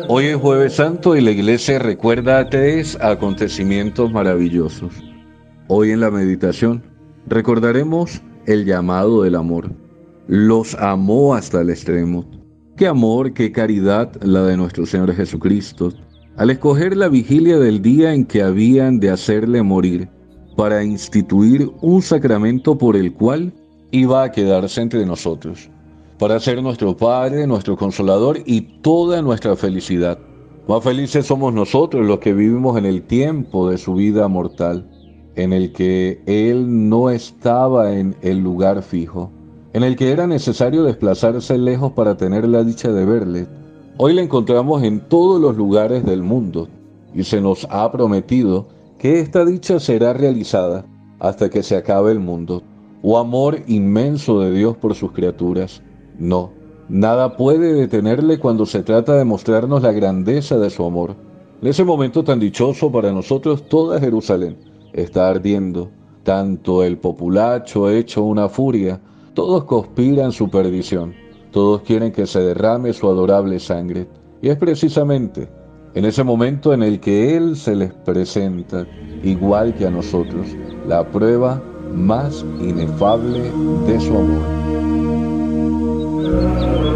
Hoy es Jueves Santo y la iglesia recuerda tres acontecimientos maravillosos. Hoy en la meditación recordaremos el llamado del amor. Los amó hasta el extremo. Qué amor, qué caridad la de nuestro Señor Jesucristo, al escoger la vigilia del día en que habían de hacerle morir, para instituir un sacramento por el cual iba a quedarse entre nosotros, para ser nuestro Padre, nuestro Consolador y toda nuestra felicidad. Más felices somos nosotros los que vivimos en el tiempo de su vida mortal, en el que Él no estaba en el lugar fijo, en el que era necesario desplazarse lejos para tener la dicha de verle. Hoy le encontramos en todos los lugares del mundo y se nos ha prometido que esta dicha será realizada hasta que se acabe el mundo. Oh amor inmenso de Dios por sus criaturas. No, nada puede detenerle cuando se trata de mostrarnos la grandeza de su amor. En ese momento tan dichoso para nosotros, toda Jerusalén está ardiendo. Tanto el populacho hecho una furia, todos conspiran su perdición. Todos quieren que se derrame su adorable sangre. Y es precisamente en ese momento en el que Él se les presenta, igual que a nosotros, la prueba más inefable de su amor.